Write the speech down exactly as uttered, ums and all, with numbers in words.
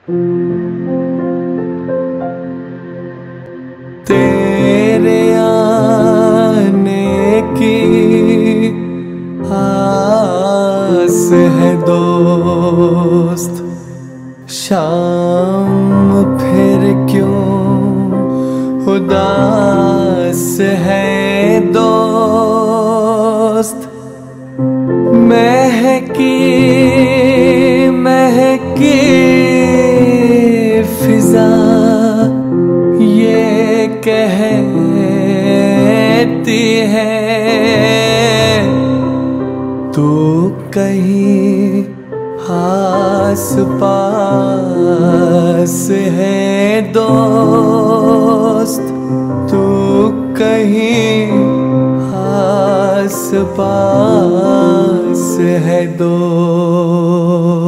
तेरे आने की आस है दोस्त, शाम फिर क्यों उदास है दोस्त। महकी महकी फिजा ये कहती है तू कहीं आस पास है दोस्त, तू कहीं आस पास है दोस्त।